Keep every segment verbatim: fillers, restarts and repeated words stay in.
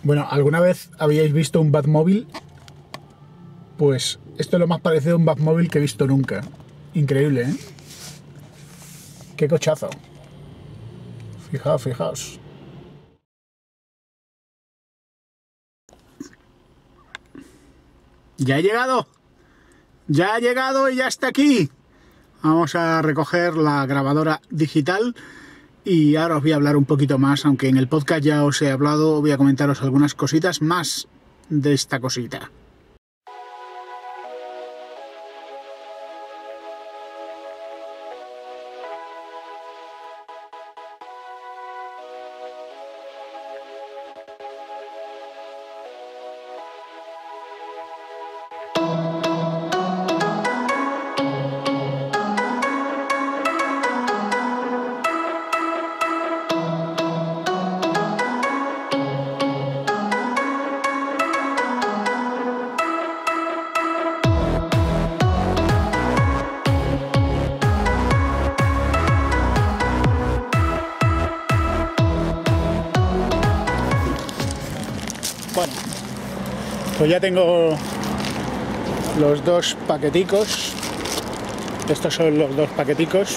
Bueno, ¿alguna vez habíais visto un Batmóvil? Pues esto es lo más parecido a un Batmóvil que he visto nunca. Increíble, ¿eh? ¡Qué cochazo! Fijaos, fijaos. ¡Ya he llegado! ¡Ya ha llegado y ya está aquí! Vamos a recoger la grabadora digital y ahora os voy a hablar un poquito más, aunque en el podcast ya os he hablado, voy a comentaros algunas cositas más de esta cosita. Bueno, pues ya tengo los dos paqueticos. Estos son los dos paqueticos.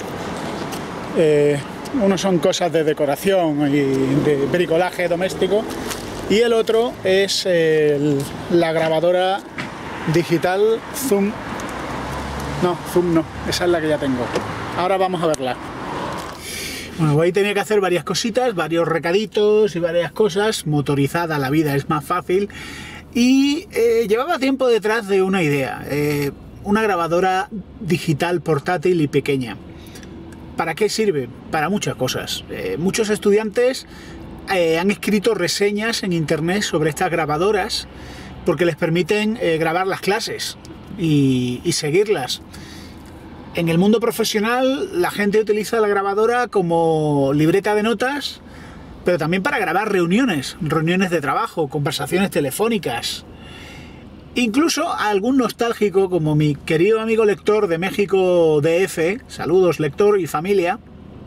Eh, uno son cosas de decoración y de bricolaje doméstico. Y el otro es el, la grabadora digital Zoom. No, Zoom no, esa es la que ya tengo. Ahora vamos a verla. Bueno, voy a tener que hacer varias cositas, varios recaditos y varias cosas. Motorizada la vida es más fácil. Y eh, llevaba tiempo detrás de una idea. Eh, una grabadora digital portátil y pequeña. ¿Para qué sirve? Para muchas cosas. Eh, muchos estudiantes eh, han escrito reseñas en internet sobre estas grabadoras porque les permiten eh, grabar las clases y, y seguirlas. En el mundo profesional la gente utiliza la grabadora como libreta de notas, pero también para grabar reuniones, reuniones de trabajo, conversaciones telefónicas. Incluso algún nostálgico como mi querido amigo lector de México D F, saludos lector y familia,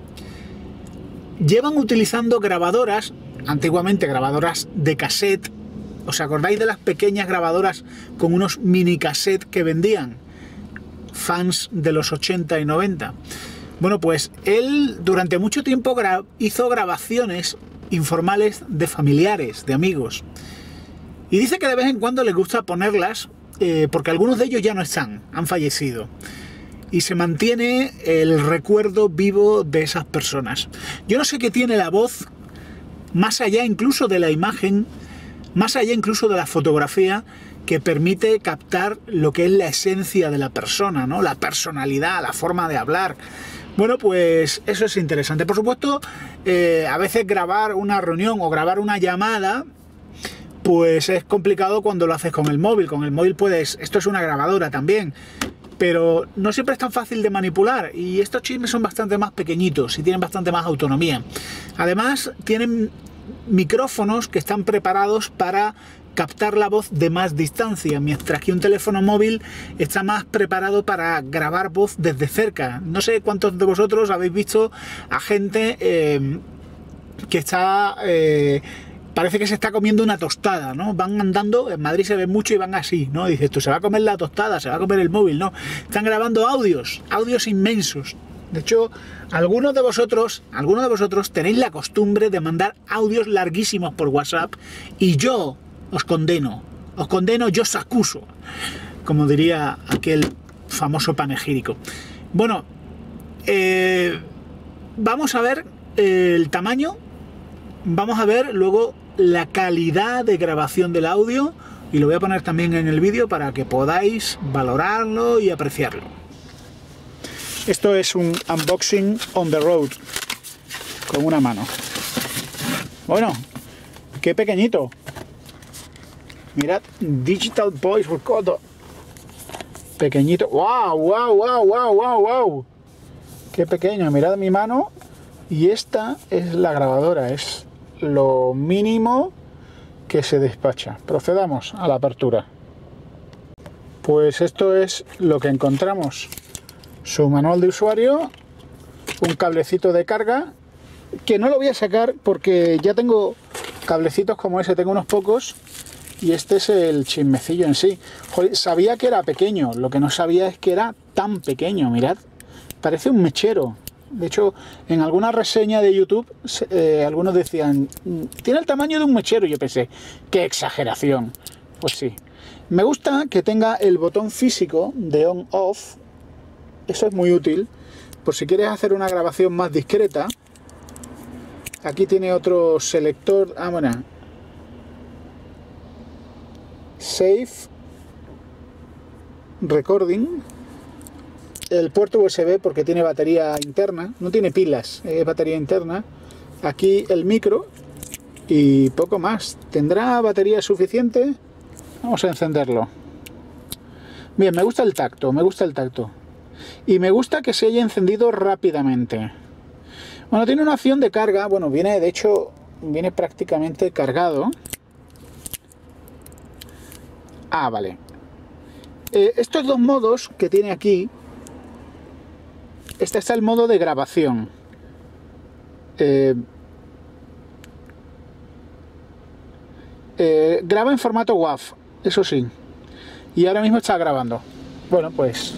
llevan utilizando grabadoras, antiguamente grabadoras de cassette. ¿Os acordáis de las pequeñas grabadoras con unos mini cassette que vendían? Fans de los ochenta y noventa. Bueno, pues él durante mucho tiempo gra hizo grabaciones informales de familiares, de amigos. Y dice que de vez en cuando le gusta ponerlas eh, porque algunos de ellos ya no están, han fallecido. Y se mantiene el recuerdo vivo de esas personas. Yo no sé qué tiene la voz, más allá incluso de la imagen, más allá incluso de la fotografía, que permite captar lo que es la esencia de la persona, ¿no? La personalidad, la forma de hablar. Bueno, pues eso es interesante. Por supuesto, eh, a veces grabar una reunión o grabar una llamada, pues es complicado cuando lo haces con el móvil. Con el móvil puedes... Esto es una grabadora también, pero no siempre es tan fácil de manipular. Y estos chismes son bastante más pequeñitos y tienen bastante más autonomía. Además, tienen micrófonos que están preparados para captar la voz de más distancia, mientras que un teléfono móvil está más preparado para grabar voz desde cerca. No sé cuántos de vosotros habéis visto a gente eh, que está... Eh, parece que se está comiendo una tostada, ¿no? Van andando, en Madrid se ve mucho y van así, ¿no? Dices, tú se va a comer la tostada, se va a comer el móvil, ¿no? Están grabando audios, audios inmensos. De hecho, algunos de vosotros, algunos de vosotros tenéis la costumbre de mandar audios larguísimos por WhatsApp y yo os condeno, os condeno, yo os acuso, como diría aquel famoso panegírico. Bueno, eh, vamos a ver el tamaño, vamos a ver luego la calidad de grabación del audio y lo voy a poner también en el vídeo para que podáis valorarlo y apreciarlo. Esto es un unboxing on the road, con una mano. Bueno, qué pequeñito. Mirad, Digital Voice Recorder. Pequeñito. ¡Wow! ¡Wow! ¡Wow! ¡Wow! ¡Wow! ¡Wow! Qué pequeño. Mirad mi mano. Y esta es la grabadora. Es lo mínimo que se despacha. Procedamos a la apertura. Pues esto es lo que encontramos. Su manual de usuario. Un cablecito de carga. Que no lo voy a sacar porque ya tengo cablecitos como ese, tengo unos pocos. Y este es el chismecillo en sí. Joder, sabía que era pequeño, lo que no sabía es que era tan pequeño, mirad. Parece un mechero. De hecho, en alguna reseña de YouTube, eh, algunos decían, tiene el tamaño de un mechero. Y yo pensé, qué exageración. Pues sí. Me gusta que tenga el botón físico de on-off. Eso es muy útil. Por si quieres hacer una grabación más discreta. Aquí tiene otro selector. Ah, bueno. Save Recording. El puerto U S B porque tiene batería interna, no tiene pilas, es batería interna. Aquí el micro y poco más. ¿Tendrá batería suficiente? Vamos a encenderlo. Bien, me gusta el tacto, me gusta el tacto. Y me gusta que se haya encendido rápidamente. Bueno, tiene una opción de carga, bueno, viene, de hecho, viene prácticamente cargado. Ah, vale. Eh, estos dos modos que tiene aquí, este está el modo de grabación. Eh, eh, graba en formato W A V, eso sí. Y ahora mismo está grabando. Bueno, pues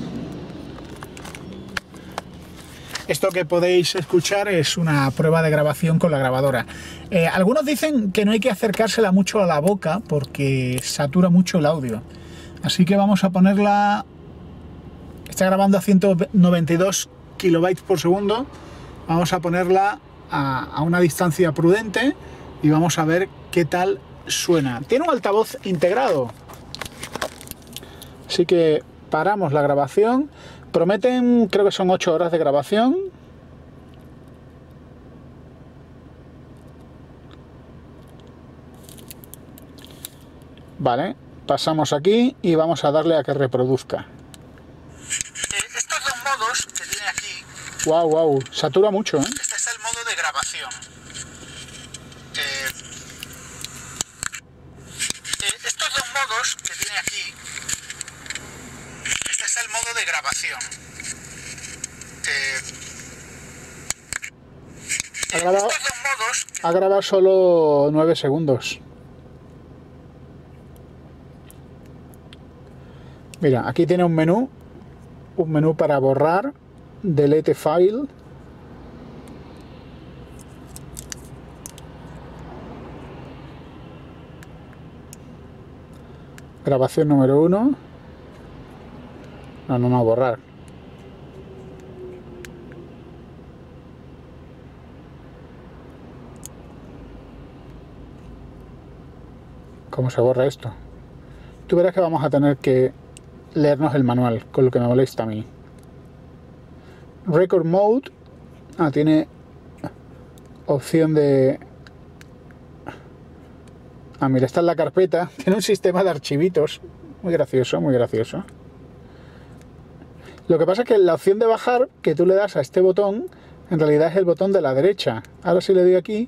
esto que podéis escuchar es una prueba de grabación con la grabadora. Eh, algunos dicen que no hay que acercársela mucho a la boca porque satura mucho el audio. Así que vamos a ponerla... Está grabando a ciento noventa y dos kilobytes por segundo. Vamos a ponerla a, a una distancia prudente y vamos a ver qué tal suena. Tiene un altavoz integrado. Así que paramos la grabación. Prometen, creo que son ocho horas de grabación. Vale, pasamos aquí y vamos a darle a que reproduzca. Eh, estos dos modos que tiene aquí... Wow, wow, satura mucho, ¿eh? Este es el modo de grabación. Eh, eh, estos dos modos que tiene aquí... Este es el modo de grabación. Eh, ha, grabado, estos dos modos que... ha grabado solo nueve segundos. Mira, aquí tiene un menú, un menú para borrar, delete file. Grabación número uno. No, no, no, borrar. ¿Cómo se borra esto? Tú verás que vamos a tener que leernos el manual, con lo que me molesta a mí. Record Mode. Ah, tiene opción de... Ah, mira, está en la carpeta. Tiene un sistema de archivitos. Muy gracioso, muy gracioso. Lo que pasa es que la opción de bajar, que tú le das a este botón, en realidad es el botón de la derecha. Ahora si le doy aquí...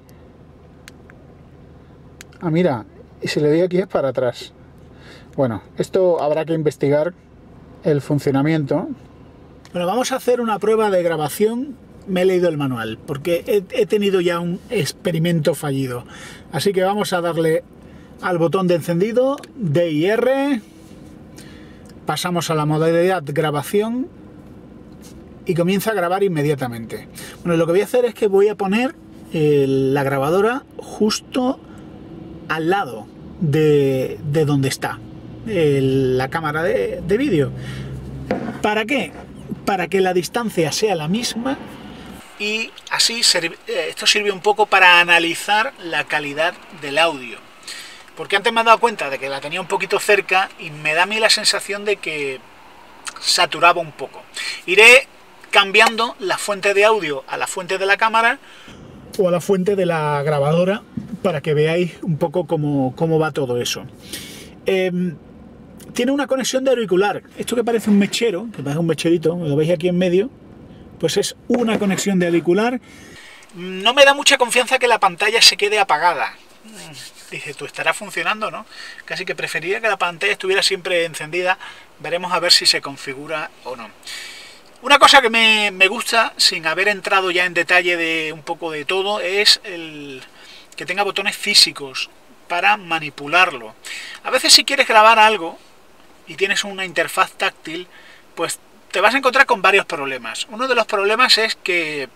Ah, mira, y si le doy aquí es para atrás. Bueno, esto habrá que investigar el funcionamiento. Bueno, vamos a hacer una prueba de grabación. Me he leído el manual, porque he, he tenido ya un experimento fallido. Así que vamos a darle al botón de encendido, D y R. Pasamos a la modalidad grabación y comienza a grabar inmediatamente. Bueno, lo que voy a hacer es que voy a poner eh, la grabadora justo al lado de, de donde está el, la cámara de, de vídeo. ¿Para qué? Para que la distancia sea la misma y así sirve, esto sirve un poco para analizar la calidad del audio. Porque antes me he dado cuenta de que la tenía un poquito cerca y me da a mí la sensación de que saturaba un poco. Iré cambiando la fuente de audio a la fuente de la cámara o a la fuente de la grabadora para que veáis un poco cómo, cómo va todo eso. Eh, tiene una conexión de auricular. Esto que parece un mechero, que parece un mecherito, lo veis aquí en medio, pues es una conexión de auricular. No me da mucha confianza que la pantalla se quede apagada. Dice, tú estará funcionando, ¿no? Casi que preferiría que la pantalla estuviera siempre encendida. Veremos a ver si se configura o no. Una cosa que me, me gusta, sin haber entrado ya en detalle de un poco de todo, es el, que tenga botones físicos para manipularlo. A veces si quieres grabar algo y tienes una interfaz táctil, pues te vas a encontrar con varios problemas. Uno de los problemas es que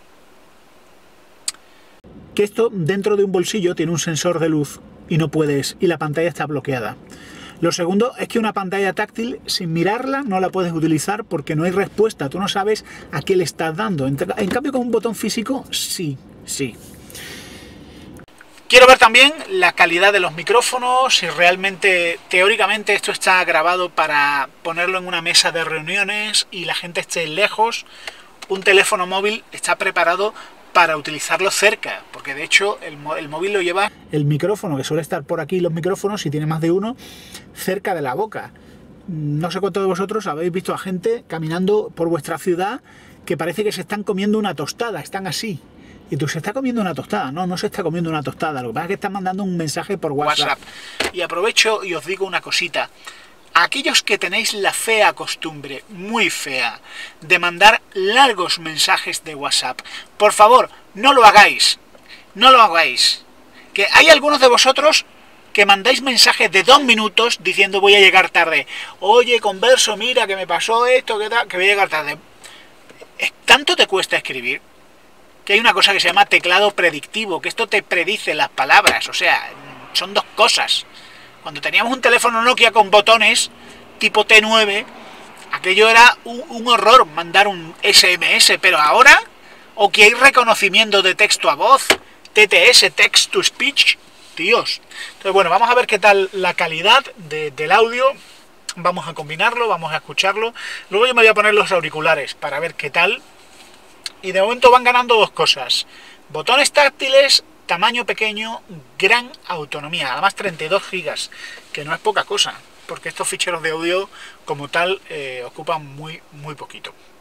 que esto dentro de un bolsillo tiene un sensor de luz y no puedes, y la pantalla está bloqueada. Lo segundo es que una pantalla táctil, sin mirarla, no la puedes utilizar porque no hay respuesta, tú no sabes a qué le estás dando. En cambio, con un botón físico, sí, sí. Quiero ver también la calidad de los micrófonos, si realmente, teóricamente, esto está grabado para ponerlo en una mesa de reuniones y la gente esté lejos. Un teléfono móvil está preparado para utilizarlo cerca, porque de hecho el, el móvil lo lleva el micrófono, que suele estar por aquí, los micrófonos, si tiene más de uno, cerca de la boca. No sé cuántos de vosotros habéis visto a gente caminando por vuestra ciudad que parece que se están comiendo una tostada, están así. Y tú, se está comiendo una tostada. No, no se está comiendo una tostada, lo que pasa es que están mandando un mensaje por WhatsApp. WhatsApp. Y aprovecho y os digo una cosita. Aquellos que tenéis la fea costumbre, muy fea, de mandar largos mensajes de WhatsApp, por favor, no lo hagáis, no lo hagáis. Que hay algunos de vosotros que mandáis mensajes de dos minutos diciendo voy a llegar tarde. Oye, converso, mira que me pasó esto, que tal, que voy a llegar tarde. ¿Tanto te cuesta escribir? Que hay una cosa que se llama teclado predictivo, que esto te predice las palabras, o sea, son dos cosas. Cuando teníamos un teléfono Nokia con botones tipo T nueve, aquello era un, un horror mandar un S M S, pero ahora, o que hay reconocimiento de texto a voz, T T S, Text to Speech, tíos. Entonces, bueno, vamos a ver qué tal la calidad de, del audio, vamos a combinarlo, vamos a escucharlo, luego yo me voy a poner los auriculares para ver qué tal, y de momento van ganando dos cosas, botones táctiles, tamaño pequeño, gran autonomía, además treinta y dos gigas, que no es poca cosa, porque estos ficheros de audio como tal eh, ocupan muy, muy poquito.